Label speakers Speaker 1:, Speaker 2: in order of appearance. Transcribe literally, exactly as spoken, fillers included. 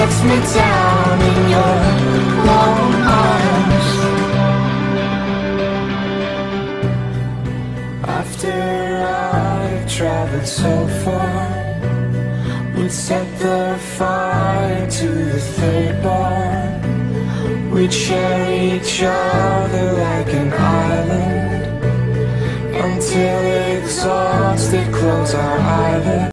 Speaker 1: left me down in your warm arms. After I've traveled so far, we'd set the fire to the third bar. We'd share each other like an island, until exhausted close our eyelids.